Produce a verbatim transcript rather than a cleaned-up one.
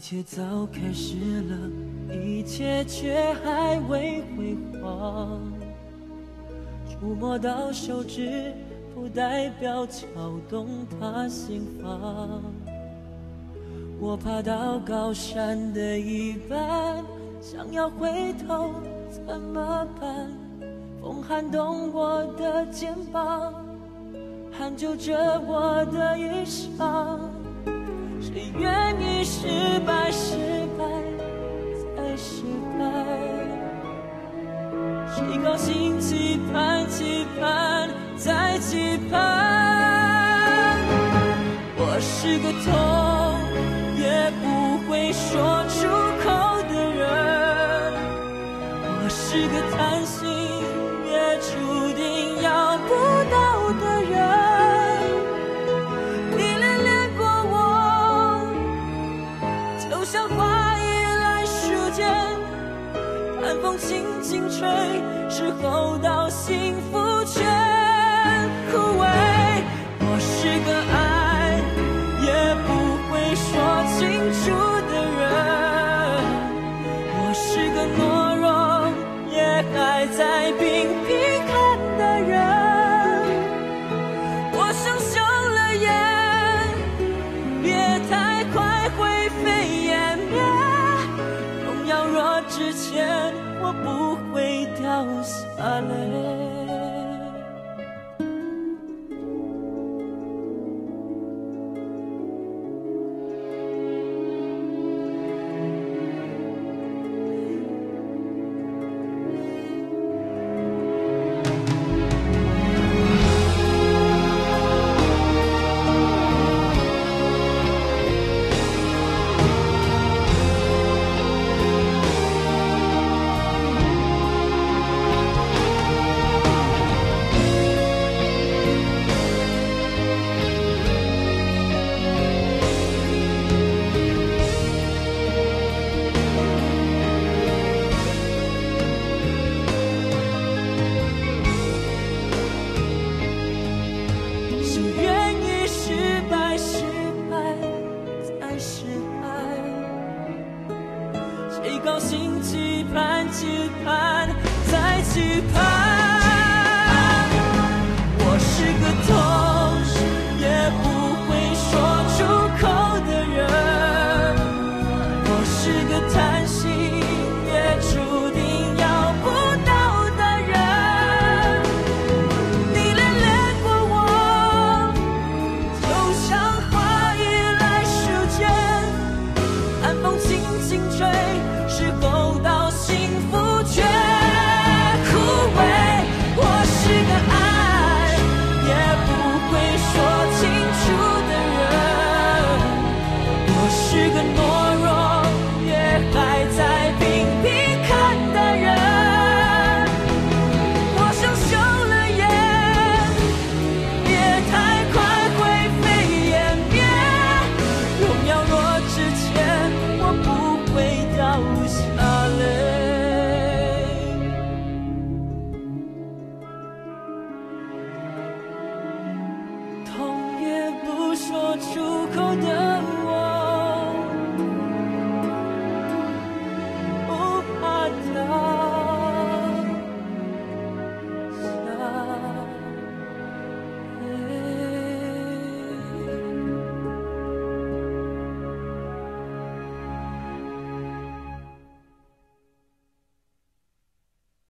切早开始了，一切却还未辉煌。触摸到手指，不代表敲动他心房。我爬到高山的一半，想要回头怎么办？风撼动我的肩膀，hand就着我的衣裳。谁愿意失败，失败再失败？谁高兴期盼，期盼再期盼？我是个痛也不会说出口的人，我是个贪心也注定要不到的人。你恋恋过我，就像花依赖树间，寒风轻轻吹，时候到幸福却枯萎。我是个爱也不会说清楚的人，我是个懦弱也还在拼拼看的人。我生锈了眼，别太快灰飞烟灭，荣耀若之前，我不会掉下泪。高兴期盼，期盼再期盼。我是个痛也不会说出口的人，我是个贪心也注定要不到的人。你恋恋过我，就像花依赖树间，寒风轻轻吹，时候到幸福却枯萎。我是个爱也不会说清楚的人，我是个懦弱也还在拼拼看的人。我生锈了眼，别太快灰飞烟灭，荣耀若之前，我不会掉下泪。痛也不说出口的